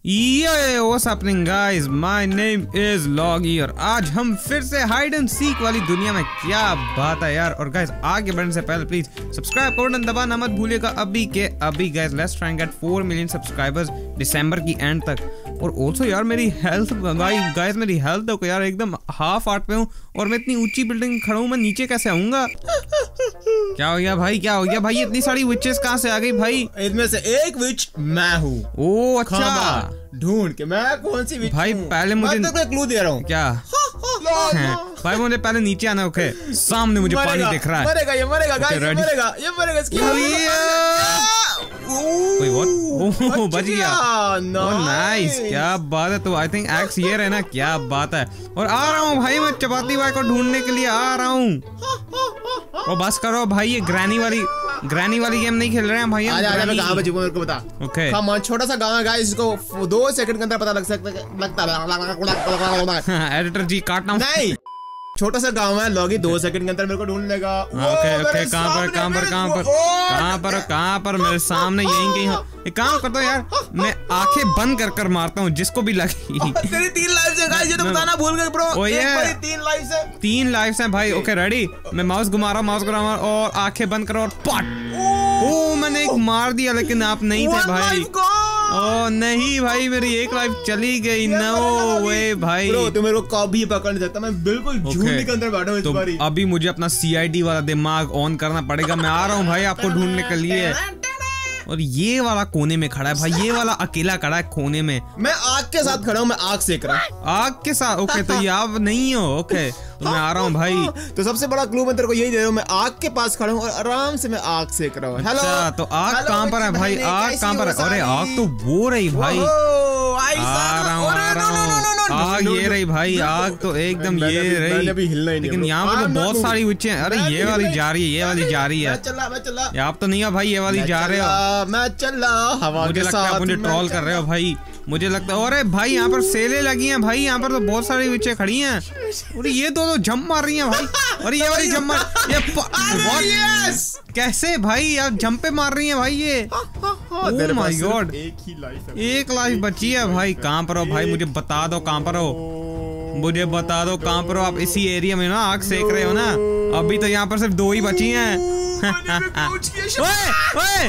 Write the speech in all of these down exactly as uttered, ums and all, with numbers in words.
ये what's happening guys, my name is लॉगियर। आज हम फिर से हाइड एंड सीक वाली दुनिया में, क्या बात है यार। और गाइस आगे बढ़ने से पहले प्लीज सब्सक्राइब का बटन दबाना मत भूलिएगा अभी के अभी। Guys let's try and get four million subscribers दिसंबर की एंड तक। और ऑल्सो यार मेरी हेल्थ भाई गाइस मेरी हेल्थ देखो यार, एकदम हाफ आर्ट पे हूँ और मैं इतनी ऊंची बिल्डिंग में खड़ा हूँ, मैं नीचे कैसे आऊंगा? क्या हो गया भाई, क्या हो गया भाई? इतनी सारी विचेस कहाँ से आ गई भाई? इनमें से एक विच मैं हूँ। ओ अच्छा, ढूंढ के मैं कौन सी विच भाई हूँ? पहले मुझे मैं तो क्लू दे रहा हूँ। क्या भाई? मुझे पहले नीचे आना। ओके सामने मुझे पानी दिख रहा है। मरेगा ये, मरेगा गाइस, ये मरेगा, ये मरेगा इसकी। कोई व्हाट? ओह बच गया। ओह नाइस, क्या बात है। तो आई थिंक एक्स ये रहना, क्या बात है। और आ रहा हूँ भाई मैं चपाती भाई को ढूंढने के लिए आ रहा हूँ। और बस करो भाई, ये ग्रैनी वाली ग्रैनी वाली गेम नहीं खेल रहे हैं भाई। आजा आजा, मैं कहाँ बची हूँ मेरे को बता। ओके कम छोटा सा गाँव है गाइस, इसको दो सेकंड के अंदर पता लग सकता है, लगता है। एडिटर जी काटना नहीं, छोटा सा गांव है लॉगी, दो सेकंड के अंदर मेरे को ढूंढ लेगा। ओके ओके, कहाँ पर कहाँ पर कहाँ पर कहाँ पर कहाँ पर मेरे सामने यहीं कहीं। एक काम करता हूँ यार, मैं आंखें बंद कर कर मारता हूँ जिसको भी लगी। तेरी तीन लाइफ है गाइस, ये तो बताना भूल गए ब्रो। ओ ये तीन लाइफ है, तीन लाइफ है भाई। ओके रेडी, मैं माउस घुमा रहा हूँ, माउस घुमा रहा हूँ और आंखें बंद करो और पट। ओ मैंने एक मार दिया लेकिन आप नहीं थे भाई। ओ नहीं भाई, मेरी एक लाइफ चली गई। नो वे भाई, ब्रो तू मेरे को कभी पकड़ नहीं सकता, मैं बिल्कुल झूठी के अंदर बैठा हूं इस बारी। अभी मुझे अपना सीआईडी वाला दिमाग ऑन करना पड़ेगा। मैं आ रहा हूँ भाई आपको ढूंढने के लिए। और ये वाला कोने में खड़ा है भाई, ये वाला अकेला खड़ा है कोने में। मैं आग के साथ खड़ा हूँ, मैं आग सेक रहा। आग के साथ? ओके तो ये आप नहीं हो। ओके तो मैं आ रहा हूँ भाई। तो सबसे बड़ा क्लू मैं तेरे को यही दे रहा हूँ, मैं आग के पास खड़ा हूँ और आराम से मैं आग सेक रहा हूँ। हेलो अच्छा, तो आग कहाँ पर है भाई? आग कहाँ पर है? अरे आग तो वो रही भाई, आ रहा हूँ आ रहा हूँ। आग ये रही भाई, आग तो एकदम ये रही। लेकिन यहाँ पर तो बहुत सारी विचें। अरे ये वाली जा रही है, ये वाली जा रही है। आप तो नहीं हो भाई, ये वाली जा रहे हो। मैं चल रहा, मुझे लगता है आप मुझे ट्रोल कर रहे हो भाई, मुझे लगता है। अरे भाई यहाँ पर सेलें लगी हैं भाई, यहाँ पर तो बहुत सारी विचें खड़ी हैं। और ये दो तो जंप मार रही हैं भाई। और ये वाली जंप मार, ये बहुत कैसे भाई आप जंप पे मार रही हैं भाई ये? ओह माय गॉड, एक ही लाइफ है, एक लाइफ बची है भाई। कहाँ पर हो भाई? मुझे बता दो कहाँ पर हो, मुझे बता दो कहाँ पर हो आप। इसी एरिया में ना आग सेक रहे हो ना? अभी तो यहाँ पर सिर्फ दो ही बची हैं। ओए ओए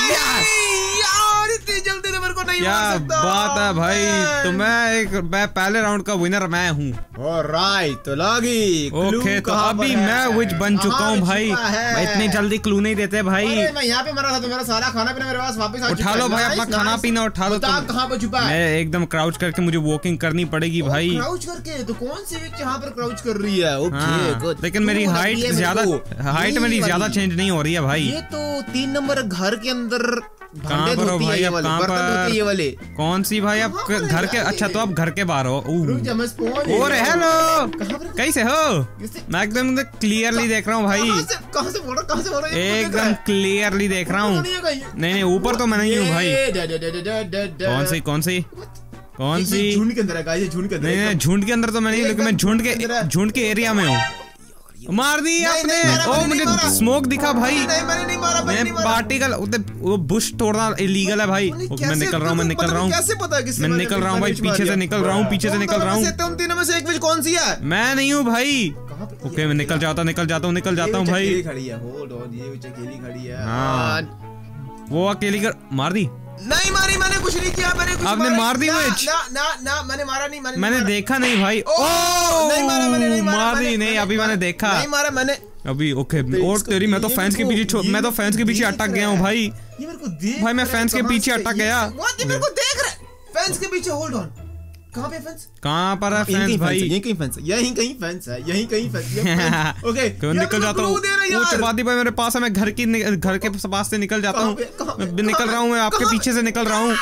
इतनी जल्दी तो मेरे को नहीं क्या मार सकता। बात है भाई, तो मैं एक मैं पहले राउंड का विनर मैं हूँ। ऑलराइट, तो लॉगी ओके तो अभी मैं विच बन चुका हूँ भाई। मैं इतनी जल्दी क्लू नहीं देते भाई। मैं यहाँ पे मरा था तो मेरा सारा खाना पीना मेरे पास वापस आ चुका है। उठा लो भाई अपना खाना पीना, उठा लो। कहाँ पे छुपा है? मैं एकदम क्राउच करके मुझे वॉकिंग करनी पड़ेगी भाई। क्राउच करके? तो कौन सी विच यहाँ पर क्राउच कर रही है? ओके लेकिन मेरी हाइट ज्यादा हाइट मेरी ज्यादा चेंज नहीं हो रही है भाई। ये तो तीन नंबर घर के अंदर कहाँ पर हो भाई? अब कहाँ पर? ये वाले कौन सी भाई? आप घर के? अच्छा तो आप घर के बाहर हो। और हेलो कैसे हो? मैं एकदम क्लियरली देख रहा हूँ भाई, कहाँ से बोल रहा कहाँ से बोल रहा एकदम क्लियरली देख रहा हूँ। नहीं नहीं ऊपर तो मैं नहीं हूँ भाई। कौन सी कौन सी कौन सी? झुंड के अंदर है गाइस, झुंड के अंदर। नहीं नहीं झुंड के अंदर तो मैं नहीं, लेकिन मैं झुंड के झुंड के एरिया में हूँ। मार दी आपने। ओ मुझे स्मोक दिखा भाई। नहीं मैंने नहीं मारा, मैंने नहीं मारा। पार्टिकल वो बुश तोड़ना इलीगल है भाई। मैं निकल रहा हूँ, मैं निकल रहा हूँ, कैसे पता किसने? मैं निकल रहा हूँ भाई, पीछे से निकल रहा हूँ, पीछे से निकल रहा हूँ। तुम तीनों में से एक विच कौन सी है? मैं नहीं हूँ भाई। ओके मैं निकल जाता हूँ, निकल जाता हूँ, निकल जाता हूँ भाई। खड़ी है, होल्ड ऑन, ये विच अकेली खड़ी है। हाँ वो अकेली कर मार दी। नहीं मारी, मैंने कुछ नहीं किया, मैंने कुछ आपने मार दी विच? ना ना ना मैंने मारा नहीं, मैंने मैंने देखा नहीं भाई। ओ नहीं मारा मैंने, नहीं मार दी नहीं, अभी मैंने देखा नहीं मारा मैंने अभी। ओके और तेरी, मैं तो फैंस के पीछे मैं तो फैंस के पीछे अटक गया हूँ भाई। ये मेरे को देख भाई मैं फैंस के पीछे अटक गया। व्हाट? ये मेरे को देख रहा है फैंस के पीछे। होल्ड ऑन, कहाँ पे फैंस? कहाँ पर है फैंस भाई? यहीं कहीं फैंस है, यहीं कहीं फैंस है, यहीं कहीं फैंस। ओके क्यों निकल जाता हूँ? वो चपाती भाई मेरे पास है, मैं घर की घर के पास से निकल जाता हूँ। निकल रहा हूँ मैं आपके पीछे से निकल रहा हूँ।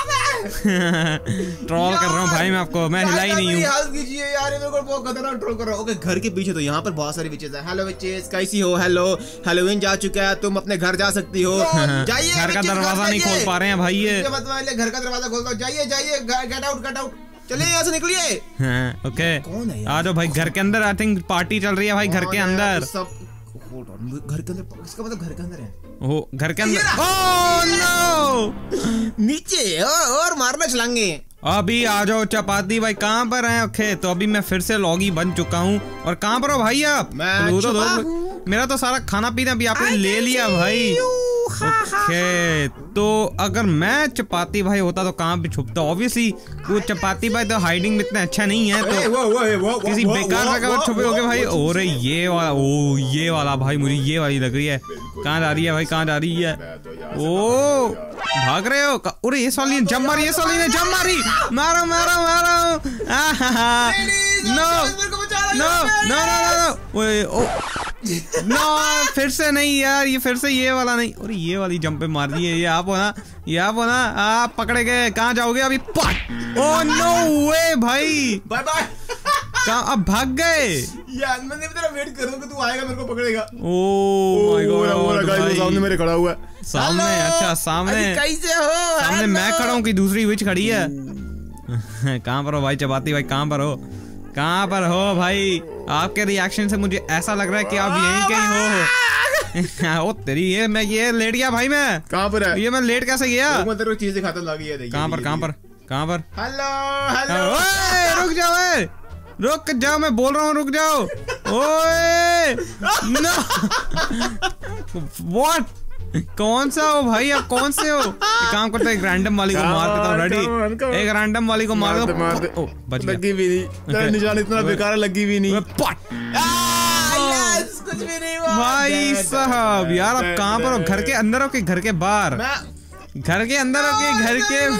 ट्रोल कर रहा हूँ भाई मैं आपको, मैं हिला ही नहीं हूँ। हेल्प कीजिए यार, मेरे को बहुत खतरनाक ट्रोल कर रहा हूँ। ओके घर के पीछे तो यहाँ पर बहुत सारी विचेस है। हेलो विचेस कैसी हो? हेलो हैलोवीन जा चुका है, तुम अपने घर जा सकती हो। जाइए, घर का दरवाजा नहीं खोल पा रहे हैं भाई ये। घर का दरवाजा खोल दो, जाइए जाइए, गेट आउट गेट आउट, चलिए यहाँ से निकलिए। हाँ, ओके कौन है? आ जाओ भाई घर के अंदर। आई थिंक पार्टी चल रही है भाई घर के अंदर। सब घर के अंदर, इसका मतलब घर के अंदर है। ओ घर के अंदर। ओह नो नीचे और, और मारना चलाएंगे। अभी आ जाओ चपाती भाई, कहाँ पर हैं? ओके तो अभी मैं फिर से लॉगी बन चुका हूँ। और कहाँ पर हो भाई आप? मैं तो छुपा दो, हूँ। मेरा तो सारा खाना पीना भी आपने ले लिया भाई। ओके तो अगर मैं चपाती भाई होता तो कहाँ पे छुपता? ऑब्वियसली वो चपाती भाई तो हाइडिंग में इतना अच्छा नहीं है, ए, तो वो, वो, वो, वो, किसी वो, बेकार वो, जगह वो, पर छुपे वो, होगे भाई। वो, और ये वाला, ओ ये वाला भाई मुझे ये वाली लग रही है। कहाँ जा रही है भाई, कहाँ जा रही है? ओ भाग रहे हो? अरे ये साली ने जंप मारी, ये साली ने जंप मारी। मारो मारो मारो। No no no no no no, फिर से नहीं यार, ये फिर से ये वाला नहीं। और ये वाली जंप पे मार दी है। ये आप हो ना, ये आप हो ना, आप पकड़े गए। कहाँ जाओगे अभी? ओह नो वे भाई, बाय बाय। कहाँ अब भाग गए? यार मैं तेरा वेट कर रहा हूँ कि तू आएगा, मेरे को पकड़ेगा। ओह माय गॉड भाई, सामने मेरे खड़ा हुआ है। सामने? अच्छा सामने कैसे हो? सामने मैं खड़ा हूँ कि दूसरी विच खड़ी है? कहाँ पर हो भाई चपाती भाई, कहाँ पर हो? कहाँ पर हो भाई? आपके रिएक्शन से मुझे ऐसा लग रहा है कि आप यहीं कहीं हो। ओ तेरी, ये मैं ये लेट गया भाई। मैं कहाँ पर है? ये मैं लेट कैसे गया? मैं तेरे को चीज दिखाता लगी है। कहाँ पर कहाँ पर कहाँ पर? Hello hello. ओए रुक जाओ, ओए रुक जाओ, मैं बोल रहा हूँ रुक जाओ। ओए नो व्हाट, कौन सा हो भाई आप? कौन से हो? एक काम करते, एक रैंडम वाली को मार देता हूँ। रेडी? एक रैंडम वाली को मार दो। मार दे। ओ बच गया। लगी भी नहीं, तेरा निशान इतना बेकार है, लगी भी नहीं। कुछ भी नहीं हुआ भाई साहब यार, आप कहाँ पर हो? घर के अंदर हो कि घर के बाहर? घर के अंदर हो कि घर के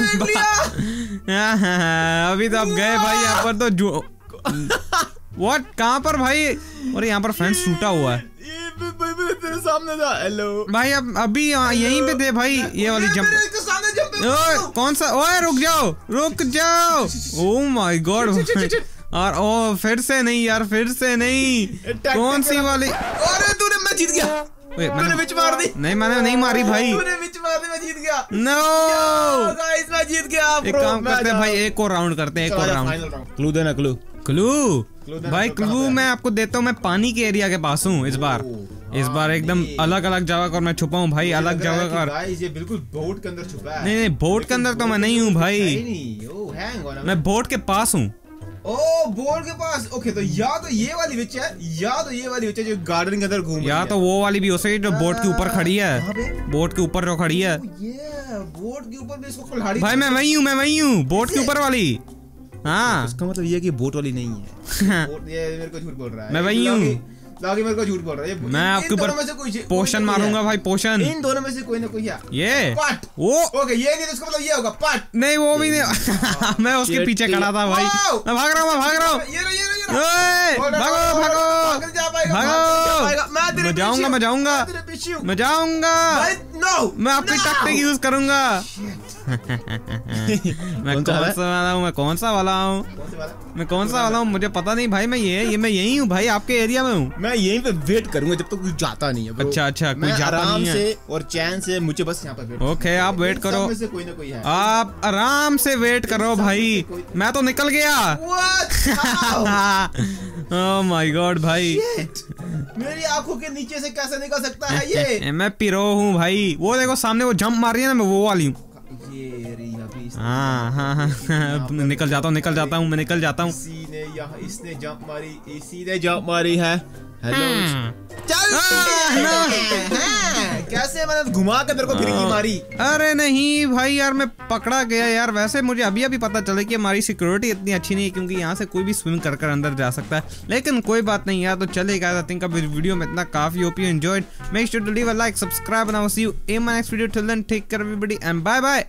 बाहर? अभी तो आप गए भाई यहाँ पर तो जो व्हाट, कहाँ पर भाई? और यहाँ पर फेंस टूटा हुआ है। तेरे सामने था। हेलो भाई अब अभी यहीं पे थे भाई। ये वाली जंप, ओए कौन सा? ओए रुक जाओ रुक जाओ। Oh my God. और ओ फिर से नहीं यार, फिर से नहीं। कौन सी वाली? अरे तूने, मैं जीत गया। तूने विच मार दी। नहीं मैंने नहीं मारी भाई। तूने विच मार दी, मैं जीत गया। नो गाइस मैं जीत गया। एक काम करते हैं भाई, एक और राउंड करते हैं, एक और राउंड। क्लू देना, क्लू क्लू भाई, क्लू मैं आपको देता हूँ। मैं पानी के एरिया के पास हूँ इस बार। इस बार एकदम अलग अलग जगह पर मैं छुपा हूँ भाई, अलग जगह पर। गाइस ये बिल्कुल बोट के अंदर छुपा है। नहीं नहीं, बोट के अंदर तो मैं नहीं हूँ भाई, मैं बोट के पास हूँ। ओ बोट के पास। ओके तो या तो ये वाली विच है, या तो ये वाली विच है जो गार्डन के अंदर घूम रही है, या तो वो वाली भी हो सकती है जो बोट के ऊपर खड़ी है। बोट के ऊपर जो खड़ी है, ये बोट के ऊपर भी इसको कुल्हाड़ी। भाई मैं वही हूँ, मैं वही हूँ, बोट के ऊपर वाली। हाँ इसका मतलब ये कि बोट वाली नहीं है। बोट, ये मेरे को झूठ बोल रहा है। मैं वही हूँ। लागी मेरे को झूठ बोल रहा है। मैं आपके ऊपर पोशन मारूंगा भाई, पोशन। इन दोनों में से कोई ना कोई है। ये पट। वो ओके ये नहीं तो इसका मतलब ये होगा पट। नहीं वो भी नहीं। मैं उसके पीछे खड़ा था भाई। मैं भाग रहा हूँ, मैं भाग रहा हूँ। ये ये ये भागो भागो भागो। मैं जाऊंगा, मैं जाऊंगा, मैं जाऊंगा। मैं आपकी टैक्टिक यूज करूंगा। मैं कौन सा वाला हूँ? मैं कौन सा वाला हूँ? मैं कौन सा वाला हूँ मुझे पता नहीं भाई। मैं ये ये मैं यही हूँ भाई, आपके एरिया में हूँ। मैं यहीं पे वेट करूंगा जब तक तो कोई जाता नहीं है। अच्छा अच्छा, कोई जाता नहीं है। से और चैन से मुझे बस यहाँ पे वेट। ओके आप वेट करो, में से कोई ना कोई है। आप आराम से वेट करो भाई। मैं तो निकल गया। ओह माय गॉड भाई, मेरी आंखों के नीचे से कैसे निकल सकता है ये? मैं पिरो हूँ भाई। वो देखो सामने वो जंप मार रही है ना, मैं वो वाली हूँ। हाँ हाँ हाँ निकल जाता हूँ, निकल जाता हूँ, मैं निकल जाता हूँ। इसी ने यहाँ इसने जंप मारी, इसी ने जंप मारी है। हेलो चल कैसे मैंने घुमा के तेरे को फिर की मारी? अरे नहीं भाई यार, मैं पकड़ा गया यार। वैसे मुझे अभी अभी पता चला कि हमारी सिक्योरिटी इतनी अच्छी नहीं है, क्योंकि यहाँ से कोई भी स्विम कर कर अंदर जा सकता है। लेकिन कोई बात नहीं यार, तो चलेगा। आई थिंक अब इस वीडियो में इतना काफी। Hope you enjoyed. Make sure to leave a like, subscribe and I will see you in my next video. Till then take care everybody and bye bye.